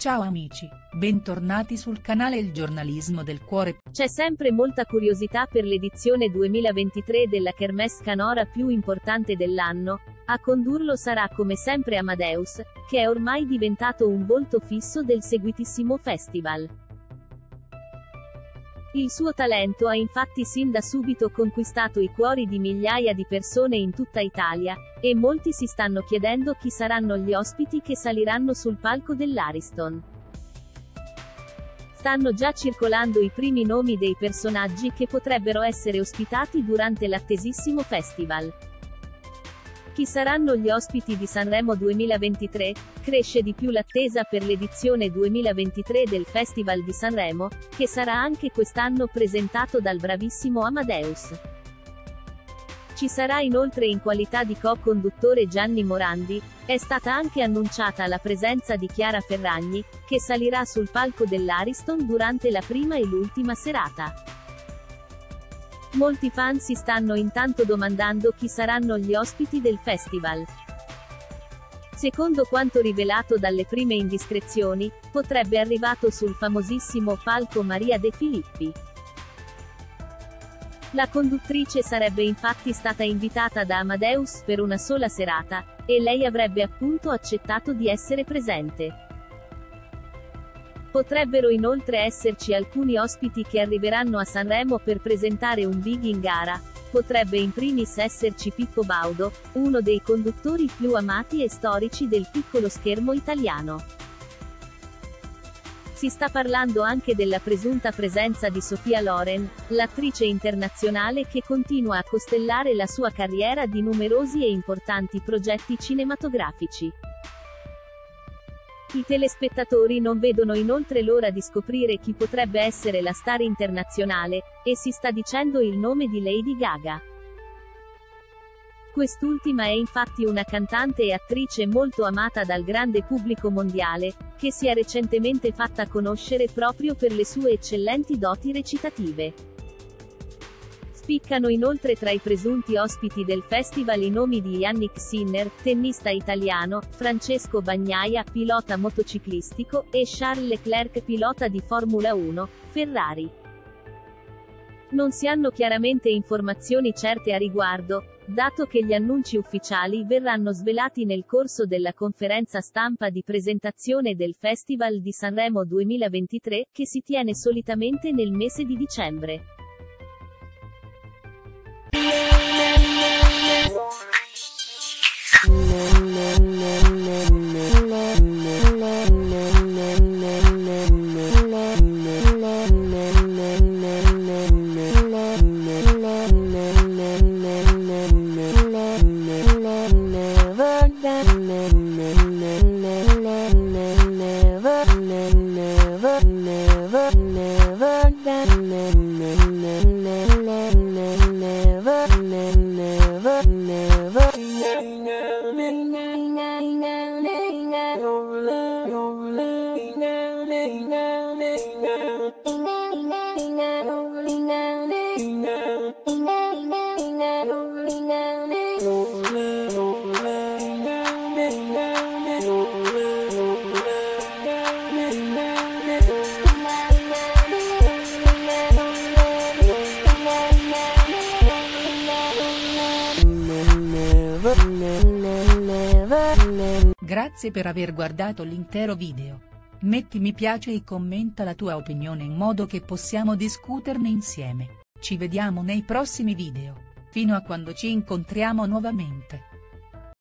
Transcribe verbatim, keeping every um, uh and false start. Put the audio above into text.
Ciao amici, bentornati sul canale Il Giornalismo del Cuore. C'è sempre molta curiosità per l'edizione duemilaventitré della Kermesse canora più importante dell'anno. A condurlo sarà come sempre Amadeus, che è ormai diventato un volto fisso del seguitissimo festival. Il suo talento ha infatti sin da subito conquistato i cuori di migliaia di persone in tutta Italia, e molti si stanno chiedendo chi saranno gli ospiti che saliranno sul palco dell'Ariston. Stanno già circolando i primi nomi dei personaggi che potrebbero essere ospitati durante l'attesissimo festival. Chi saranno gli ospiti di Sanremo duemilaventitré? Cresce di più l'attesa per l'edizione duemilaventitré del Festival di Sanremo, che sarà anche quest'anno presentato dal bravissimo Amadeus. Ci sarà inoltre in qualità di co-conduttore Gianni Morandi. È stata anche annunciata la presenza di Chiara Ferragni, che salirà sul palco dell'Ariston durante la prima e l'ultima serata. Molti fan si stanno intanto domandando chi saranno gli ospiti del festival. Secondo quanto rivelato dalle prime indiscrezioni, potrebbe arrivato sul famosissimo palco Maria De Filippi. La conduttrice sarebbe infatti stata invitata da Amadeus per una sola serata, e lei avrebbe appunto accettato di essere presente. Potrebbero inoltre esserci alcuni ospiti che arriveranno a Sanremo per presentare un big in gara. Potrebbe in primis esserci Pippo Baudo, uno dei conduttori più amati e storici del piccolo schermo italiano. Si sta parlando anche della presunta presenza di Sophia Loren, l'attrice internazionale che continua a costellare la sua carriera di numerosi e importanti progetti cinematografici. I telespettatori non vedono inoltre l'ora di scoprire chi potrebbe essere la star internazionale, e si sta dicendo il nome di Lady Gaga. Quest'ultima è infatti una cantante e attrice molto amata dal grande pubblico mondiale, che si è recentemente fatta conoscere proprio per le sue eccellenti doti recitative. Spiccano inoltre tra i presunti ospiti del festival i nomi di Yannick Sinner, tennista italiano, Francesco Bagnaia, pilota motociclistico, e Charles Leclerc, pilota di Formula uno, Ferrari. Non si hanno chiaramente informazioni certe a riguardo, dato che gli annunci ufficiali verranno svelati nel corso della conferenza stampa di presentazione del Festival di Sanremo duemilaventitré, che si tiene solitamente nel mese di dicembre. Grazie per aver guardato l'intero video. Metti mi piace e commenta la tua opinione in modo che possiamo discuterne insieme. Ci vediamo nei prossimi video. Fino a quando ci incontriamo nuovamente.